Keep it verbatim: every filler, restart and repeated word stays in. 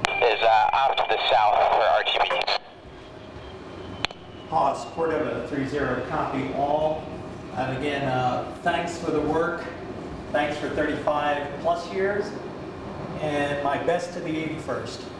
is uh, off to the south for R T B. Haas, Cordova three zero, copy all. And again, uh, thanks for the work. Thanks for thirty-five plus years. And my best to the eighty-first.